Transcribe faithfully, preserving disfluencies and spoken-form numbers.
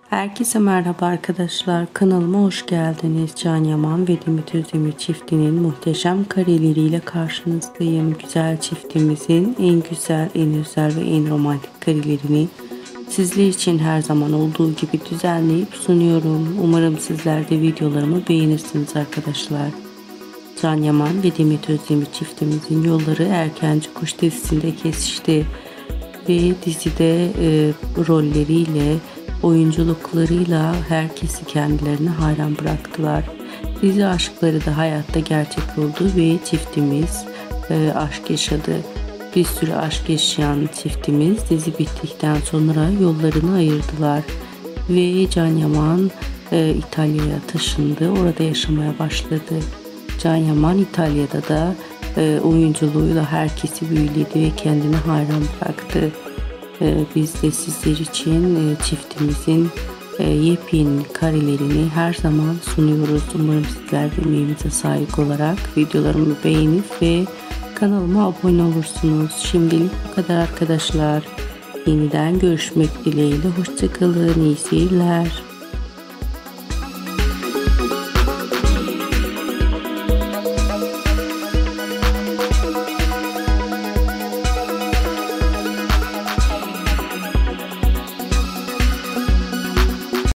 Herkese merhaba arkadaşlar, kanalıma hoş geldiniz. Can Yaman ve Demet Özdemir çiftinin muhteşem kareleriyle karşınızdayım. Güzel çiftimizin en güzel, en özel ve en romantik karelerini sizler için her zaman olduğu gibi düzenleyip sunuyorum. Umarım sizler de videolarımı beğenirsiniz arkadaşlar. Can Yaman ve Demet Özdemir çiftimizin yolları Erkenci Kuş dizisinde kesişti ve dizide e, rolleriyle, oyunculuklarıyla herkesi kendilerine hayran bıraktılar. Dizi aşkları da hayatta gerçek oldu ve çiftimiz e, aşk yaşadı. Bir sürü aşk yaşayan çiftimiz dizi bittikten sonra yollarını ayırdılar ve Can Yaman e, İtalya'ya taşındı. Orada yaşamaya başladı. Can Yaman İtalya'da da e, oyunculuğuyla herkesi büyüledi ve kendini hayran bıraktı. E, biz de sizler için e, çiftimizin e, yepyeni karelerini her zaman sunuyoruz. Umarım sizler de emeğimize saygı olarak videolarımı beğenip ve kanalıma abone olursunuz. Şimdilik bu kadar arkadaşlar. Yeniden görüşmek dileğiyle. Hoşçakalın. İyi seyirler.